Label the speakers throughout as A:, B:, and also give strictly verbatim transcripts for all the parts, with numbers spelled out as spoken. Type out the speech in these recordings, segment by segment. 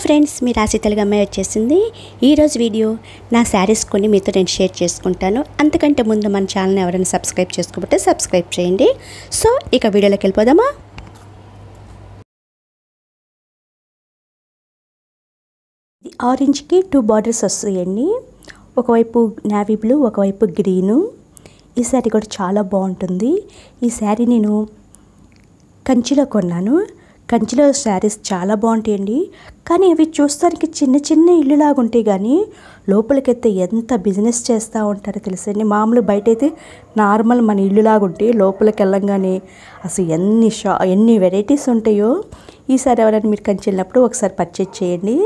A: Friends, మీ రాశి తెలుగు అమ్మాయి వచ్చేసింది. ఈరోజు వీడియో నా శారీస్ కొన్ని మీతో నేను షేర్ చేసుకుంటాను. అంతకంటే ముందు మన ఛానల్ని ఎవరైనా సబ్స్క్రైబ్ చేసుకోకపోతే సబ్స్క్రైబ్ చేయండి. సో ఇక వీడియోలోకి వెళ్ళిపోదామా. ఆరెంజ్కి టూ బార్డర్స్ వస్తాయండి. ఒకవైపు నేవీ బ్లూ, ఒకవైపు గ్రీను. ఈ శారీ కూడా చాలా బాగుంటుంది. ఈ శారీ నేను కంచిలో కొన్నాను. కంచిలో శారీస్ చాలా బాగుంటాయండి. కానీ అవి చూస్తానికి చిన్న చిన్న ఇల్లులాగా ఉంటాయి, కానీ లోపలికైతే ఎంత బిజినెస్ చేస్తూ ఉంటారో తెలుసండి. మామూలు బయట అయితే నార్మల్ మన ఇల్లులాగా ఉంటాయి, లోపలికి వెళ్ళంగానే అసలు ఎన్ని షా ఎన్ని వెరైటీస్ ఉంటాయో. ఈసారి ఎవరైనా మీరు కంచి వెళ్ళినప్పుడు ఒకసారి పర్చేజ్ చేయండి.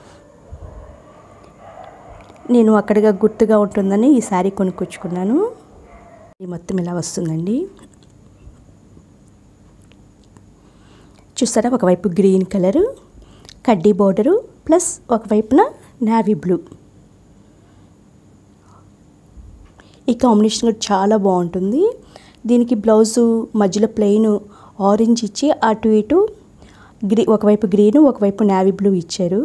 A: నేను అక్కడగా గుర్తుగా ఉంటుందని ఈ శారీ కొనుక్కొచ్చుకున్నాను. ఇది మొత్తం ఇలా వస్తుందండి. చూస్తారా, ఒకవైపు గ్రీన్ కలరు కడ్డీ బోర్డరు ప్లస్ ఒకవైపున నేవీ బ్లూ. ఈ కాంబినేషన్ కూడా చాలా బాగుంటుంది. దీనికి బ్లౌజు మధ్యలో ప్లెయిన్ ఆరెంజ్ ఇచ్చి అటు ఇటు గ్రీ ఒకవైపు గ్రీను ఒకవైపు నేవీ బ్లూ ఇచ్చారు.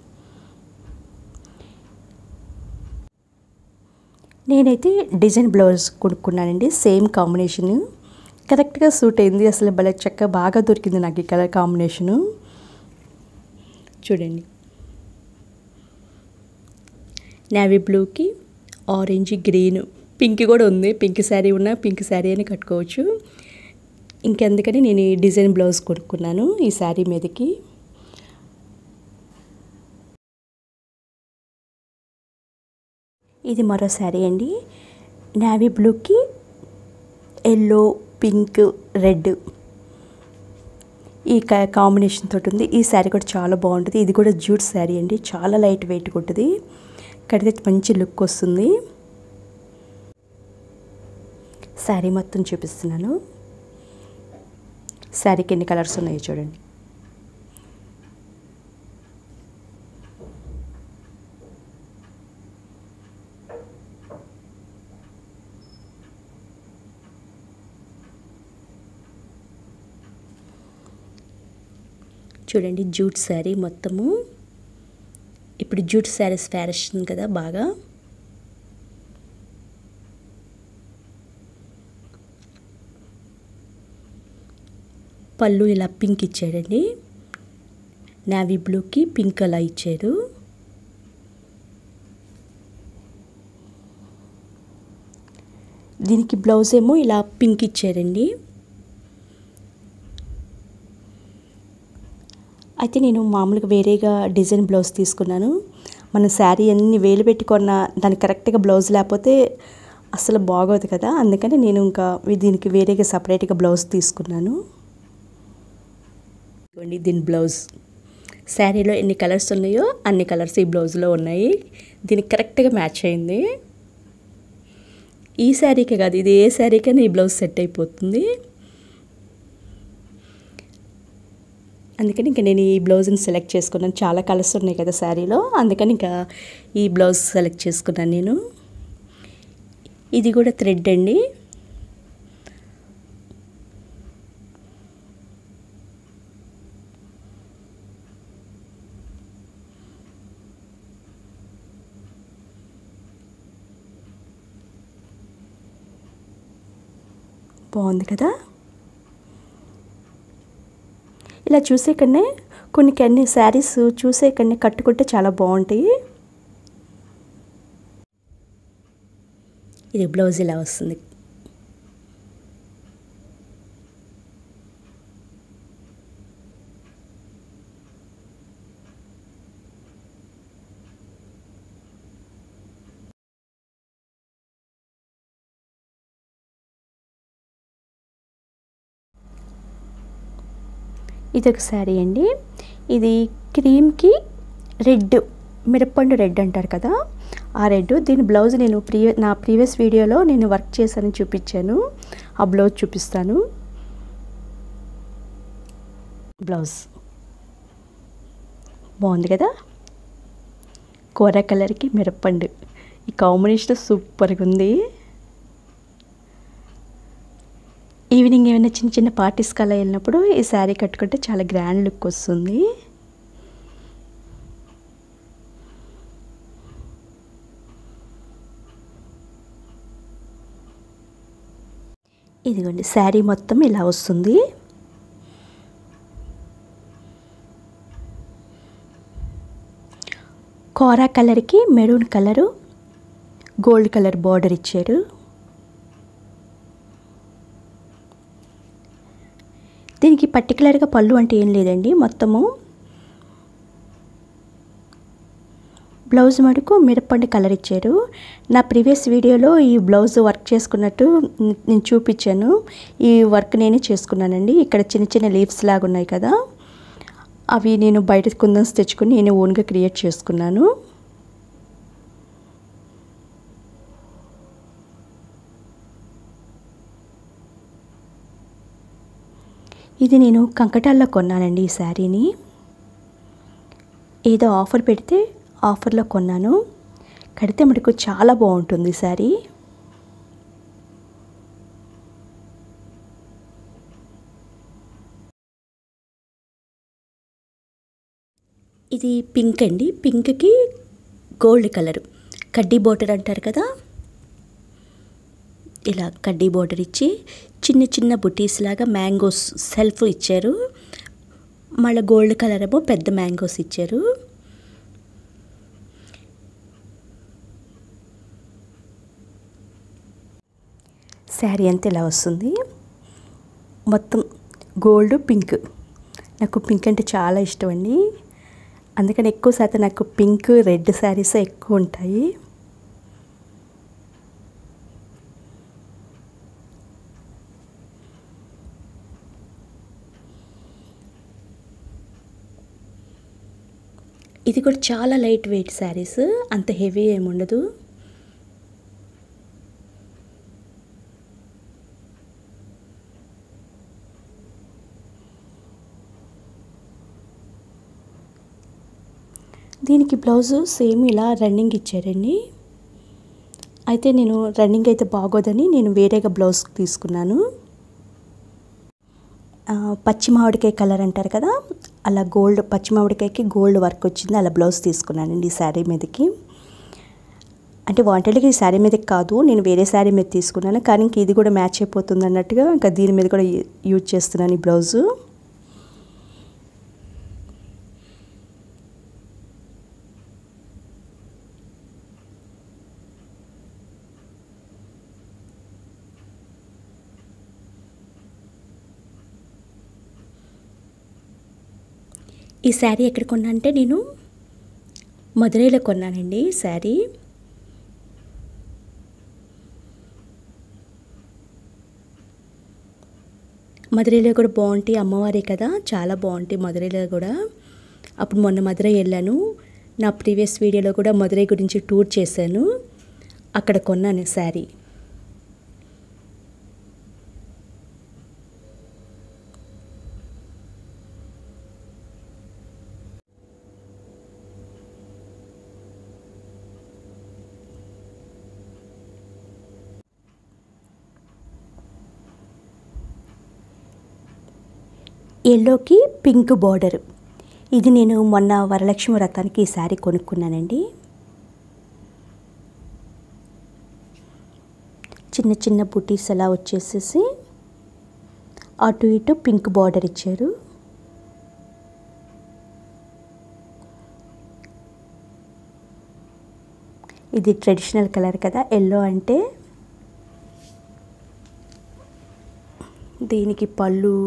A: నేనైతే డిజైన్ బ్లౌజ్ కొనుక్కున్నానండి. సేమ్ కాంబినేషను కరెక్ట్గా సూట్ అయింది. అసలు భలే చక్కగా బాగా దొరికింది నాకు ఈ కలర్ కాంబినేషను. చూడండి, నేవీ బ్లూకి ఆరెంజ్, గ్రీన్, పింక్ కూడా ఉంది. పింక్ శారీ ఉన్నా పింక్ శారీ అని కట్టుకోవచ్చు. ఇంకెందుకని నేను ఈ డిజైన్ బ్లౌజ్ కొనుక్కున్నాను ఈ శారీ మీదకి. ఇది మరో శారీ అండి. నేవీ బ్లూకి ఎల్లో, పింక్, రెడ్ ఈ కాంబినేషన్ తోటి ఉంది. ఈ శారీ కూడా చాలా బాగుంటుంది. ఇది కూడా జూట్ శారీ అండి. చాలా లైట్ వెయిట్ ఉంటుంది. కడితే మంచి లుక్ వస్తుంది. శారీ మొత్తం చూపిస్తున్నాను. శారీకి ఎన్ని కలర్స్ ఉన్నాయో చూడండి. చూడండి, జూట్ శారీ మొత్తము. ఇప్పుడు జూట్ శారీస్ ఫ్యాషన్ కదా బాగా. పళ్ళు ఇలా పింక్ ఇచ్చాడండి. నేవీ బ్లూకి పింక్ అలా ఇచ్చారు. దీనికి బ్లౌజ్ ఏమో ఇలా పింక్ ఇచ్చారండి. అయితే నేను మామూలుగా వేరేగా డిజైన్ బ్లౌజ్ తీసుకున్నాను. మన శారీ అన్ని వేలు పెట్టుకున్న దానికి కరెక్ట్గా బ్లౌజ్ లేకపోతే అసలు బాగోదు కదా. అందుకని నేను ఇంకా దీనికి వేరేగా సపరేట్గా బ్లౌజ్ తీసుకున్నాను. ఇవ్వండి దీని బ్లౌజ్. శారీలో ఎన్ని కలర్స్ ఉన్నాయో అన్ని కలర్స్ ఈ బ్లౌజ్లో ఉన్నాయి. దీనికి కరెక్ట్గా మ్యాచ్ అయింది. ఈ శారీకే కాదు, ఇది ఏ శారీకైనా ఈ బ్లౌజ్ సెట్ అయిపోతుంది. అందుకని ఇంకా నేను ఈ బ్లౌజ్ని సెలెక్ట్ చేసుకున్నాను. చాలా కలర్స్ ఉన్నాయి కదా శారీలో, అందుకని ఇంకా ఈ బ్లౌజ్ సెలెక్ట్ చేసుకున్నాను నేను. ఇది కూడా థ్రెడ్ అండి. బాగుంది కదా. ఇలా చూసే కన్నా కొన్ని కొన్ని శారీస్ చూసే కన్నా కట్టుకుంటే చాలా బాగుంటాయి. ఇది బ్లౌజ్ ఇలా వస్తుంది. ఇదొక శారీ అండి. ఇది క్రీమ్కి రెడ్, మిరప్పండు రెడ్ అంటారు కదా, ఆ రెడ్. దీని బ్లౌజ్ నేను ప్రీవియ నా ప్రీవియస్ వీడియోలో నేను వర్క్ చేశానని చూపించాను. ఆ బ్లౌజ్ చూపిస్తాను. బ్లౌజ్ బాగుంది కదా. కోర కలర్కి మిరప్పండు, ఈ కాంబినేషన్ సూపర్గా ఉంది. ఈవినింగ్ ఏమైనా చిన్న చిన్న పార్టీస్ కలా వెళ్ళినప్పుడు ఈ శారీ కట్టుకుంటే చాలా గ్రాండ్ లుక్ వస్తుంది. ఇదిగోండి శారీ మొత్తం ఇలా వస్తుంది. కోరా కలర్కి maroon colour gold colour border ఇచ్చారు. దీనికి పర్టికులర్గా పళ్ళు అంటే ఏం లేదండి, మొత్తము బ్లౌజ్ మటుకు మిరపండు కలర్ ఇచ్చారు. నా ప్రీవియస్ వీడియోలో ఈ బ్లౌజ్ వర్క్ చేసుకున్నట్టు నేను చూపించాను. ఈ వర్క్ నేనే చేసుకున్నానండి. ఇక్కడ చిన్న చిన్న లీవ్స్ లాగా ఉన్నాయి కదా, అవి నేను బయట కుందన్స్ తెచ్చుకొని నేను ఓన్గా క్రియేట్ చేసుకున్నాను. ఇది నేను కంకటాల్లో కొన్నానండి. ఈ శారీని ఏదో ఆఫర్ పెడితే ఆఫర్లో కొన్నాను. కడితే మనకు చాలా బాగుంటుంది శారీ. ఇది పింక్ అండి. పింక్కి గోల్డ్ కలరు కడ్డీ బోర్డర్ అంటారు కదా, ఇలా కడ్డీ బోర్డర్ ఇచ్చి చిన్న చిన్న బుటీస్ లాగా మ్యాంగోస్ సెల్ఫ్ ఇచ్చారు. మళ్ళీ గోల్డ్ కలర్ ఏమో పెద్ద మ్యాంగోస్ ఇచ్చారు. శారీ అంతా ఇలా వస్తుంది. మొత్తం గోల్డ్ పింక్. నాకు పింక్ అంటే చాలా ఇష్టం అండి. అందుకని ఎక్కువ శాతం నాకు పింక్ రెడ్ శారీసే ఎక్కువ ఉంటాయి. ఇది కూడా చాలా లైట్ వెయిట్ శారీస్, అంత హెవీ ఏమి ఉండదు. దీనికి బ్లౌజు సేమ్ ఇలా రన్నింగ్ ఇచ్చారండి. అయితే నేను రన్నింగ్ అయితే బాగోదని నేను వేరేగా బ్లౌజ్ తీసుకున్నాను. పచ్చి మామిడికాయ కలర్ అంటారు కదా, అలా గోల్డ్ పచ్చి మామిడికాయకి గోల్డ్ వర్క్ వచ్చింది. అలా బ్లౌజ్ తీసుకున్నానండి ఈ శారీ మీదకి. అంటే వాంటెడ్గా ఈ శారీ మీదకి కాదు, నేను వేరే శారీ మీద తీసుకున్నాను. కానీ ఇంక ఇది కూడా మ్యాచ్ అయిపోతుంది అన్నట్టుగా ఇంకా దీని మీద కూడా యూజ్ చేస్తున్నాను ఈ బ్లౌజు. ఈ శారీ ఎక్కడ కొన్నా అంటే నేను మదురైలో కొన్నానండి ఈ శారీ. మదురైలో కూడా బాగుంటాయి, అమ్మవారే కదా, చాలా బాగుంటాయి మదురైలో కూడా. అప్పుడు మొన్న మదురై వెళ్ళాను. నా ప్రీవియస్ వీడియోలో కూడా మదురై గురించి టూర్ చేశాను. అక్కడ కొన్నాను శారీ. ఎల్లోకి పింక్ బార్డర్. ఇది నేను మొన్న వరలక్ష్మి వ్రతానికి ఈ శారీ కొనుక్కున్నానండి. చిన్న చిన్న బుటీస్ అలా వచ్చేసేసి అటు ఇటు పింక్ బార్డర్ ఇచ్చారు. ఇది ట్రెడిషనల్ కలర్ కదా ఎల్లో అంటే. దీనికి పళ్ళు,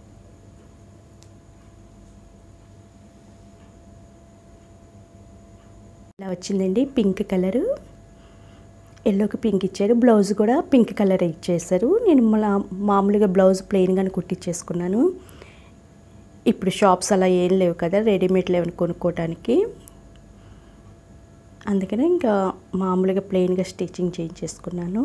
A: ఇలా వచ్చిందండి పింక్ కలరు. ఎల్లోకి పింక్ ఇచ్చారు. బ్లౌజ్ కూడా పింక్ కలర్ ఇచ్చేసారు. నేను మళ్ళీ మామూలుగా బ్లౌజ్ ప్లెయిన్గానే కుట్టించేసుకున్నాను. ఇప్పుడు షాప్స్ అలా ఏం లేవు కదా, రెడీమేడ్ లేవని కొనుక్కోవడానికి. అందుకనే ఇంకా మామూలుగా ప్లెయిన్గా స్టిచ్చింగ్ చేయించేసుకున్నాను.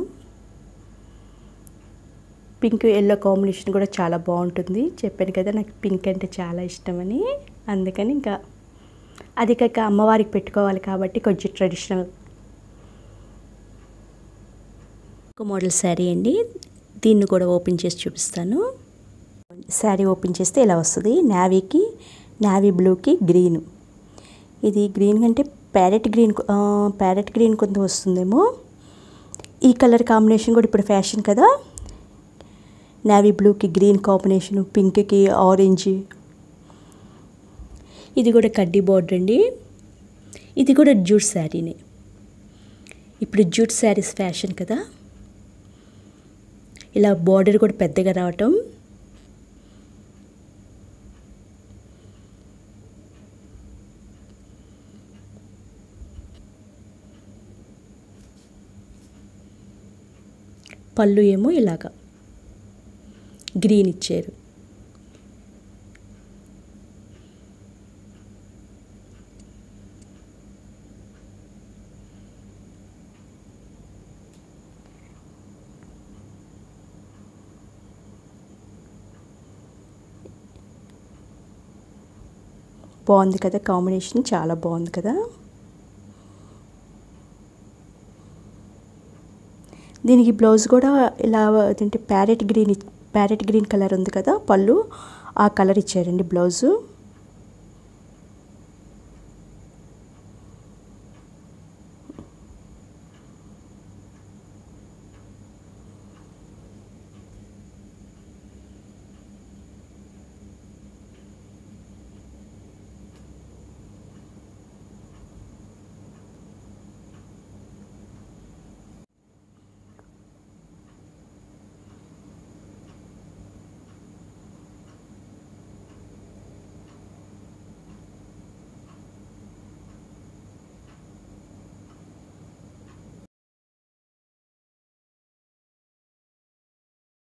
A: పింక్ ఎల్లో కాంబినేషన్ కూడా చాలా బాగుంటుంది. చెప్పాను కదా నాకు పింక్ అంటే చాలా ఇష్టమని. అందుకని ఇంకా అది కాక అమ్మవారికి పెట్టుకోవాలి కాబట్టి కొంచెం ట్రెడిషనల్. ఒక మోడల్ శారీ అండి. దీన్ని కూడా ఓపెన్ చేసి చూపిస్తాను. శారీ ఓపెన్ చేస్తే ఇలా వస్తుంది. నావీకి నావీ బ్లూకి గ్రీన్. ఇది గ్రీన్ అంటే ప్యారెట్ గ్రీన్, ప్యారెట్ గ్రీన్ కొంత వస్తుందేమో. ఈ కలర్ కాంబినేషన్ కూడా ఇప్పుడు ఫ్యాషన్ కదా. నేవీ బ్లూకి గ్రీన్ కాంబినేషన్, పింక్కి ఆరెంజ్. ఇది కూడా కడ్డీ బార్డర్ అండి. ఇది కూడా జూట్ శారీనే. ఇప్పుడు జూట్ శారీస్ ఫ్యాషన్ కదా. ఇలా బార్డర్ కూడా పెద్దగా రావటం. పళ్ళు ఏమో ఇలాగా గ్రీన్ ఇచ్చారు. బాగుంది కదా కాంబినేషన్, చాలా బాగుంది కదా. దీనికి బ్లౌజ్ కూడా ఇలా ఏంటంటే parrot green parrot green colour ఉంది కదా పళ్ళు, ఆ కలర్ ఇచ్చారండి బ్లౌజు.